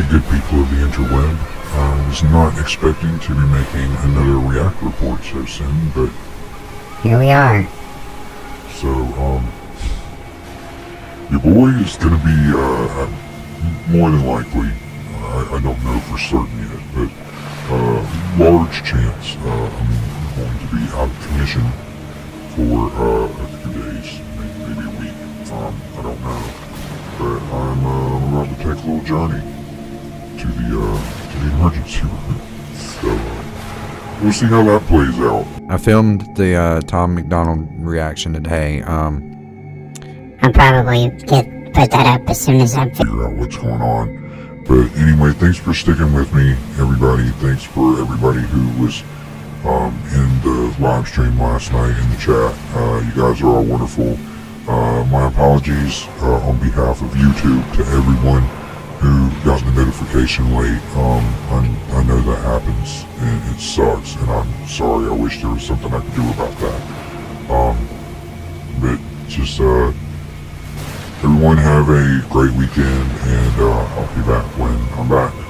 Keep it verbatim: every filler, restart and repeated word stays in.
good people of the interweb. I was not expecting to be making another React report so soon, but here we are. So, um, your boy is gonna be, uh, more than likely, uh, I, I don't know for certain yet, but, uh, large chance, uh, I'm going to be out of commission for, uh, a few days, maybe, maybe a week, um, I don't know, but I'm, uh, I'm about to take a little journey to the, uh, to the emergency room, so, uh, we'll see how that plays out. I filmed the uh, Tom McDonald reaction today. Um, I'll probably get put that up as soon as I figure out what's going on. But anyway, thanks for sticking with me, everybody. Thanks for everybody who was um, in the live stream last night in the chat. Uh, you guys are all wonderful. Uh, my apologies uh, on behalf of YouTube to everyone who got the notification late. Um, I, I know that happens, and it sucks, and I'm sorry. I wish there was something I could do about that. Um, but just, uh, everyone have a great weekend, and uh, I'll be back when I'm back.